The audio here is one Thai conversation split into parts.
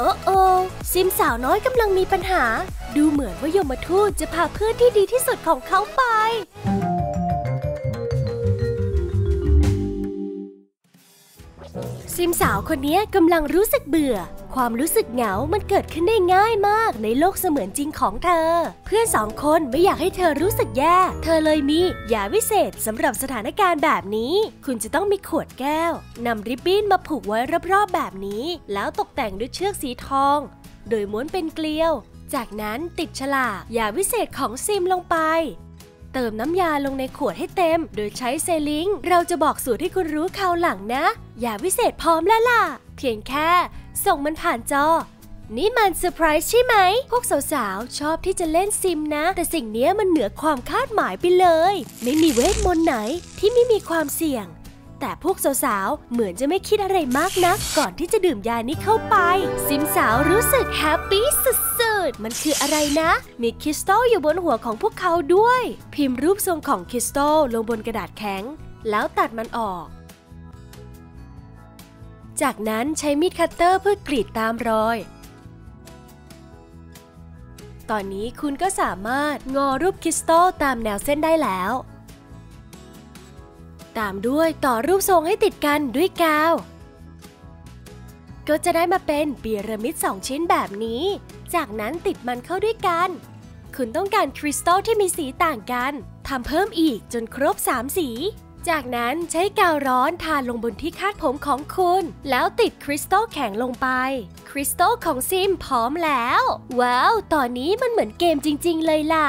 โอ้ซิมสาวน้อยกำลังมีปัญหาดูเหมือนว่ายมทูตจะพาเพื่อนที่ดีที่สุดของเขาไปซิมสาวคนนี้กำลังรู้สึกเบื่อความรู้สึกเหงามันเกิดขึ้นได้ง่ายมากในโลกเสมือนจริงของเธอเพื่อน2 คนไม่อยากให้เธอรู้สึกแย่เธอเลยมียาวิเศษสำหรับสถานการณ์แบบนี้คุณจะต้องมีขวดแก้วนำริบบิ้นมาผูกไว้รอบๆแบบนี้แล้วตกแต่งด้วยเชือกสีทองโดยม้วนเป็นเกลียวจากนั้นติดฉลากยาวิเศษของซิมลงไปเติมน้ำยาลงในขวดให้เต็มโดยใช้เซลิงเราจะบอกสูตรให้คุณรู้คราวหลังนะยาวิเศษพร้อมแล้วล่ะเพียงแค่ส่งมันผ่านจอนี่มันเซอร์ไพรส์ใช่ไหมพวกสาวๆชอบที่จะเล่นซิมนะแต่สิ่งนี้มันเหนือความคาดหมายไปเลยไม่มีเวทมนต์ไหนที่ไม่มีความเสี่ยงแต่พวกสาวๆเหมือนจะไม่คิดอะไรมากนักก่อนที่จะดื่มยานี้เข้าไปซิมสาวรู้สึกแฮปปี้สุดๆมันคืออะไรนะมีคริสตัลอยู่บนหัวของพวกเขาด้วยพิมพ์รูปทรงของคริสตัลลงบนกระดาษแข็งแล้วตัดมันออกจากนั้นใช้มีดคัตเตอร์เพื่อกรีดตามรอยตอนนี้คุณก็สามารถงอรูปคริสตัลตามแนวเส้นได้แล้วตามด้วยต่อรูปทรงให้ติดกันด้วยกาวก็จะได้มาเป็นพีระมิด2 ชิ้นแบบนี้จากนั้นติดมันเข้าด้วยกันคุณต้องการคริสตัลที่มีสีต่างกันทำเพิ่มอีกจนครบ3 สีจากนั้นใช้กาวร้อนทาลงบนที่คาดผมของคุณแล้วติดคริสตัลแข็งลงไปคริสตัลของซิมพร้อมแล้วว้าวตอนนี้มันเหมือนเกมจริงๆเลยล่ะ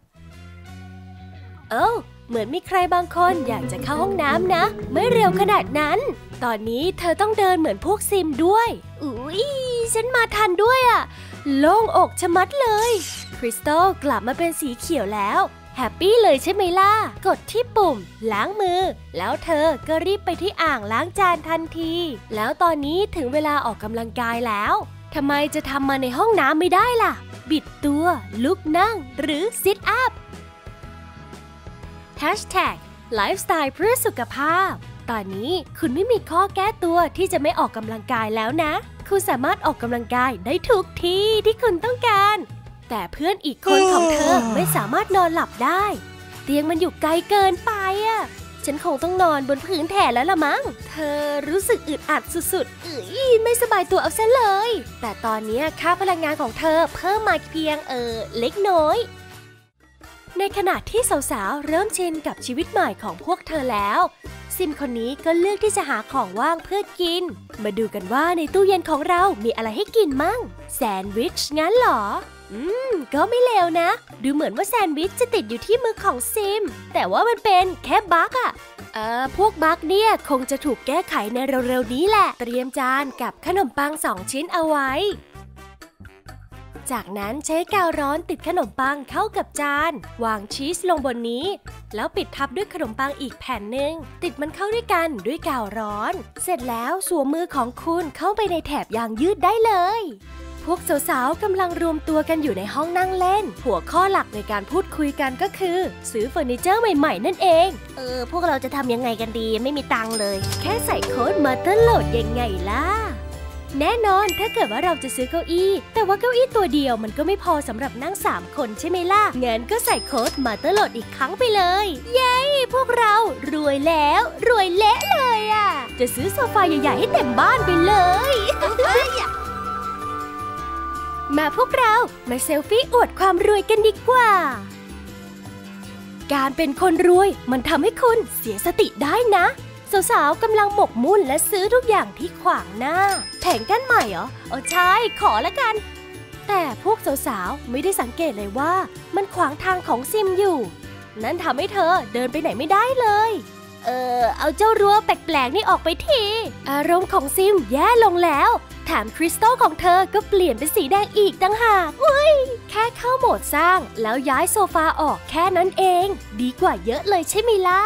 เหมือนมีใครบางคนอยากจะเข้าห้องน้ำนะไม่เร็วขนาดนั้นตอนนี้เธอต้องเดินเหมือนพวกซิมด้วยอุ๊ยฉันมาทันด้วยอะโล่งอกชะมัดเลยคริสตัลกลับมาเป็นสีเขียวแล้วแฮปปี้เลยใช่ไหมล่ะกดที่ปุ่มล้างมือแล้วเธอก็รีบไปที่อ่างล้างจานทันทีแล้วตอนนี้ถึงเวลาออกกำลังกายแล้วทำไมจะทำมาในห้องน้ำไม่ได้ล่ะบิดตัวลุกนั่งหรือซิทอัพ#ไลฟ์สไตล์เพื่อสุขภาพตอนนี้คุณไม่มีข้อแก้ตัวที่จะไม่ออกกำลังกายแล้วนะคุณสามารถออกกำลังกายได้ทุกที่ที่คุณต้องการแต่เพื่อนอีกคนของเธอไม่สามารถนอนหลับได้เตียงมันอยู่ไกลเกินไปอ่ะฉันคงต้องนอนบนพื้นแทนแล้วละมั้งเธอรู้สึกอึดอัดสุดๆไม่สบายตัวเอาซะเลยแต่ตอนนี้ค่าพลังงานของเธอเพิ่มมาเพียงเล็กน้อยในขณะที่สาวๆเริ่มชินกับชีวิตใหม่ของพวกเธอแล้วซิมคนนี้ก็เลือกที่จะหาของว่างเพื่อกินมาดูกันว่าในตู้เย็นของเรามีอะไรให้กินมั่งแซนด์วิชงั้นเหรอก็ไม่เลวนะดูเหมือนว่าแซนด์วิชจะติดอยู่ที่มือของซิมแต่ว่ามันเป็นแค่บั๊กพวกบั๊กเนี่ยคงจะถูกแก้ไขในเร็วๆนี้แหละเตรียมจานกับขนมปัง2 ชิ้นเอาไว้จากนั้นใช้กาวร้อนติดขนมปังเข้ากับจานวางชีสลงบนนี้แล้วปิดทับด้วยขนมปังอีกแผ่นหนึ่งติดมันเข้าด้วยกันด้วยกาวร้อนเสร็จแล้วสวมมือของคุณเข้าไปในแถบยางยืดได้เลยพวกสาวๆกำลังรวมตัวกันอยู่ในห้องนั่งเล่นหัวข้อหลักในการพูดคุยกันก็คือซื้อเฟอร์นิเจอร์ใหม่ๆนั่นเองพวกเราจะทำยังไงกันดีไม่มีตังค์เลยแค่ใส่โค้ดมาเตอร์โหลดยังไงล่ะแน่นอนถ้าเกิดว่าเราจะซื้อเก้าอี้แต่ว่าเก้าอี้ตัวเดียวมันก็ไม่พอสำหรับนั่ง3 คนใช่ไหมล่ะงั้นก็ใส่โค้ดมาเตอร์โหลดอีกครั้งไปเลยเย้พวกเรารวยแล้วรวยเละเลยอ่ะจะซื้อโซฟาใหญ่ๆให้เต็มบ้านไปเลยมาพวกเรามาเซลฟี่อวดความรวยกันดีกว่าการเป็นคนรวยมันทำให้คุณเสียสติได้นะสาวๆกำลังหมกมุ่นและซื้อทุกอย่างที่ขวางหน้าแผงกั้นใหม่เหรอใช่ขอละกันแต่พวกสาวๆไม่ได้สังเกตเลยว่ามันขวางทางของซิมอยู่นั่นทำให้เธอเดินไปไหนไม่ได้เลยเอาเจ้ารั้วแปลกๆนี่ออกไปทีอารมณ์ของซิมแย่ลงแล้วแถมคริสตัลของเธอก็เปลี่ยนเป็นสีแดงอีกต่างหากแค่เข้าโหมดสร้างแล้วย้ายโซฟาออกแค่นั้นเองดีกว่าเยอะเลยใช่ไหมล่ะ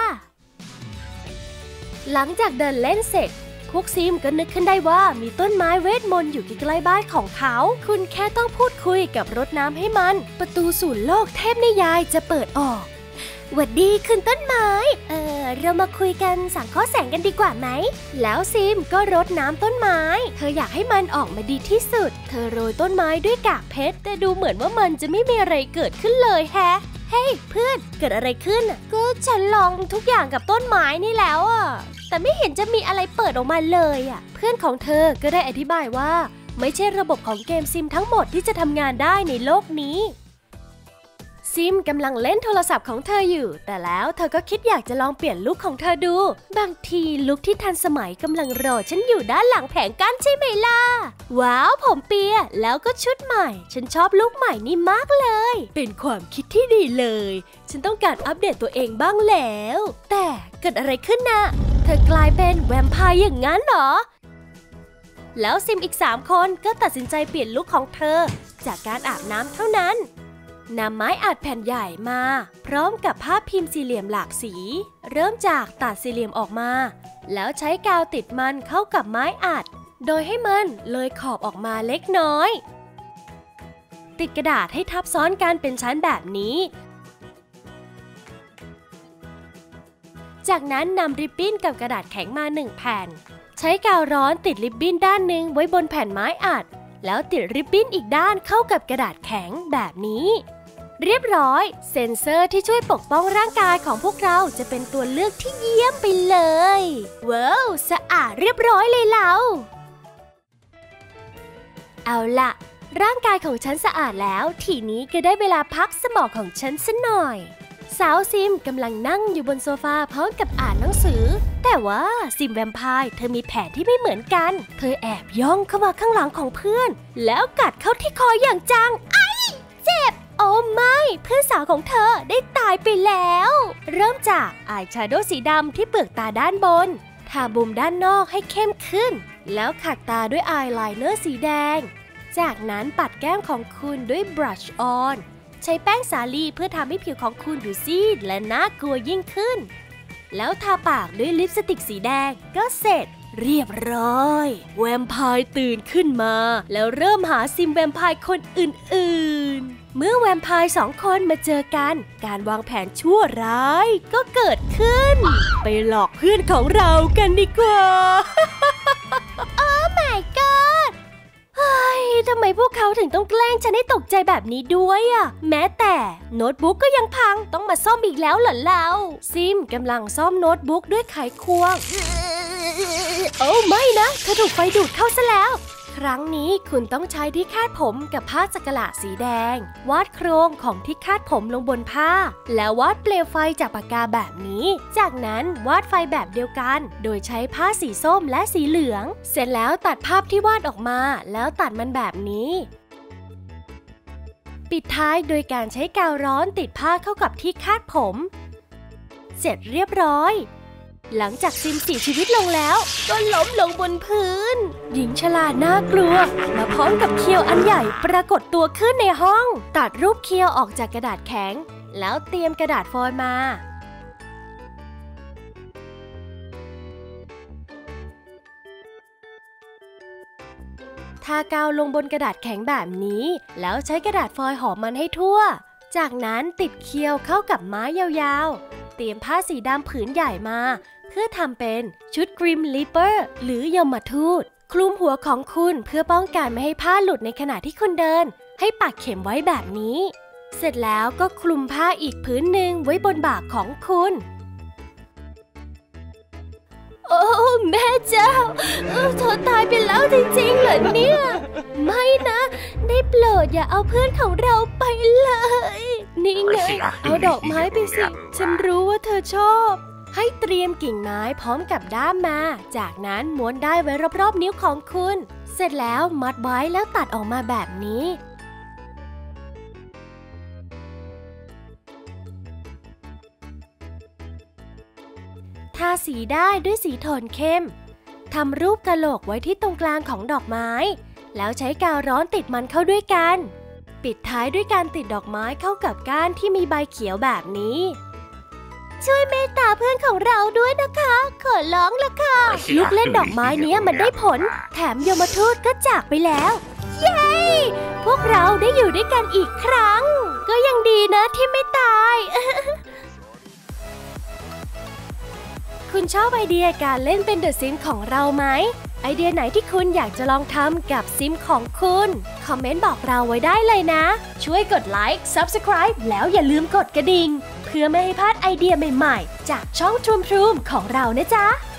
หลังจากเดินเล่นเสร็จพวกซิมก็นึกขึ้นได้ว่ามีต้นไม้เวทมนต์อยู่ใกล้ๆบ้านของเขาคุณแค่ต้องพูดคุยกับรดน้ำให้มันประตูสู่โลกเทพนิยายจะเปิดออกหวัดดีคุณต้นไม้เรามาคุยกันสังเคราะห์แสงกันดีกว่าไหมแล้วซิมก็รดน้ำต้นไม้เธออยากให้มันออกมาดีที่สุดเธอโรยต้นไม้ด้วยกากเพชรแต่ดูเหมือนว่ามันจะไม่มีอะไรเกิดขึ้นเลยแฮะเฮ้ยเพื่อนเกิดอะไรขึ้นก็ฉันลองทุกอย่างกับต้นไม้นี่แล้วแต่ไม่เห็นจะมีอะไรเปิดออกมาเลยเพื่อนของเธอก็ได้อธิบายว่าไม่ใช่ระบบของเกมซิมทั้งหมดที่จะทำงานได้ในโลกนี้ซิมกำลังเล่นโทรศัพท์ของเธออยู่แต่แล้วเธอก็คิดอยากจะลองเปลี่ยนลุคของเธอดูบางทีลุคที่ทันสมัยกำลังรอฉันอยู่ด้านหลังแผงกั้นใช่ไหมล่ะว้าวผมเปียแล้วก็ชุดใหม่ฉันชอบลุคใหม่นี่มากเลยเป็นความคิดที่ดีเลยฉันต้องการอัปเดตตัวเองบ้างแล้วแต่เกิดอะไรขึ้นนะเธอกลายเป็นแวมไพร์อย่างนั้นเหรอแล้วซิมอีก3คนก็ตัดสินใจเปลี่ยนลุคของเธอจากการอาบน้ำเท่านั้นนำไม้อัดแผ่นใหญ่มาพร้อมกับภาพพิมพ์สี่เหลี่ยมหลากสีเริ่มจากตัดสี่เหลี่ยมออกมาแล้วใช้กาวติดมันเข้ากับไม้อัดโดยให้มันเลยขอบออกมาเล็กน้อยติดกระดาษให้ทับซ้อนกันเป็นชั้นแบบนี้จากนั้นนำริบบิ้นกับกระดาษแข็งมา1แผ่นใช้กาวร้อนติดริบบิ้นด้านหนึ่งไว้บนแผ่นไม้อัดแล้วติดริบบิ้นอีกด้านเข้ากับกระดาษแข็งแบบนี้เรียบร้อยเซ็นเซอร์ที่ช่วยปกป้องร่างกายของพวกเราจะเป็นตัวเลือกที่เยี่ยมไปเลยว้าวสะอาดเรียบร้อยเลยเราเอาล่ะร่างกายของฉันสะอาดแล้วทีนี้ก็ได้เวลาพักสมองของฉันซะหน่อยสาวซิมกำลังนั่งอยู่บนโซฟาพร้อมกับอ่านหนังสือแต่ว่าซิมแวมไพร์เธอมีแผนที่ไม่เหมือนกันเธอแอบย่องเข้ามาข้างหลังของเพื่อนแล้วกัดเข้าที่คออย่างจังไอ้เจ็บโอ้ไม่เพื่อนสาวของเธอได้ตายไปแล้วเริ่มจากอายแชโดว์สีดำที่เปลือกตาด้านบนทาบุมด้านนอกให้เข้มขึ้นแล้วขัดตาด้วยอายไลเนอร์สีแดงจากนั้นปัดแก้มของคุณด้วยบรัชออนใช้แป้งสาลีเพื่อทำให้ผิวของคุณดูซีดและน่ากลัวยิ่งขึ้นแล้วทาปากด้วยลิปสติกสีแดงก็เสร็จเรียบร้อยแวมไพร์ตื่นขึ้นมาแล้วเริ่มหาซิมแวมไพร์คนอื่นๆเมื่อแวมไพร์2คนมาเจอกันการวางแผนชั่วร้ายก็เกิดขึ้นไปหลอกเพื่อนของเรากันดีกว่า โอ้ my godเฮ้ยทำไมพวกเขาถึงต้องแกล้งฉันให้ตกใจแบบนี้ด้วยแม้แต่โน้ตบุ๊กก็ยังพังต้องมาซ่อมอีกแล้วเหรอเราซิมกำลังซ่อมโน้ตบุ๊กด้วยไขควงโอ้ไม่นะเธอถูกไฟดูดเข้าซะแล้วครั้งนี้คุณต้องใช้ที่คาดผมกับผ้าจักระสีแดงวาดโครงของที่คาดผมลงบนผ้าแล้ววาดเปลวไฟจากปากกาแบบนี้จากนั้นวาดไฟแบบเดียวกันโดยใช้ผ้าสีส้มและสีเหลืองเสร็จแล้วตัดภาพที่วาดออกมาแล้วตัดมันแบบนี้ปิดท้ายโดยการใช้กาวร้อนติดผ้าเข้ากับที่คาดผมเสร็จเรียบร้อยหลังจากซิมเสียชีวิตลงแล้วก็ล้มลงบนพื้นหญิงชราน่ากลัวมาพร้อมกับเคียวอันใหญ่ปรากฏตัวขึ้นในห้องตัดรูปเคียวออกจากกระดาษแข็งแล้วเตรียมกระดาษฟอยล์มาทากาวลงบนกระดาษแข็งแบบนี้แล้วใช้กระดาษฟอยล์ห่อมันให้ทั่วจากนั้นติดเคียวเข้ากับไม้ยาวๆเตรียมผ้าสีดำผืนใหญ่มาเพื่อทำเป็นชุดกริมลีเปอร์หรือยมทูตคลุมหัวของคุณเพื่อป้องกันไม่ให้ผ้าหลุดในขณะที่คุณเดินให้ปักเข็มไว้แบบนี้เสร็จแล้วก็คลุมผ้าอีกผืนหนึ่งไว้บนบ่าของคุณโอ้แม่เจ้าเธอตายไปแล้วจริงๆเหรอเนี่ยไม่นะได้โปรดอย่าเอาเพื่อนของเราไปเลยนี่ไงเอาดอกไม้ไปสิฉันรู้ว่าเธอชอบให้เตรียมกิ่งไม้พร้อมกับด้ามมาจากนั้นม้วนได้ไว้รอบๆนิ้วของคุณเสร็จแล้วมัดไว้แล้วตัดออกมาแบบนี้ทาสีได้ด้วยสีโทนเข้มทำรูปกะโหลกไว้ที่ตรงกลางของดอกไม้แล้วใช้กาวร้อนติดมันเข้าด้วยกันปิดท้ายด้วยการติดดอกไม้เข้ากับก้านที่มีใบเขียวแบบนี้ช่วยเมตตาเพื่อนของเราด้วยนะคะขอร้องละค่ะลูกเล่นดอกไม้นี้มันได้ผลแถมยมทูตก็จากไปแล้วเย้พวกเราได้อยู่ด้วยกันอีกครั้งก็ยังดีนะที่ไม่ตายคุณชอบไอเดียการเล่นเป็นเดอะซิมของเราไหมไอเดียไหนที่คุณอยากจะลองทำกับซิมของคุณคอมเมนต์บอกเราไว้ได้เลยนะช่วยกดไลค์ Subscribe แล้วอย่าลืมกดกระดิ่งเพื่อไม่ให้พลาดไอเดียใหม่ๆจากช่องทรูมของเรานะจ๊ะ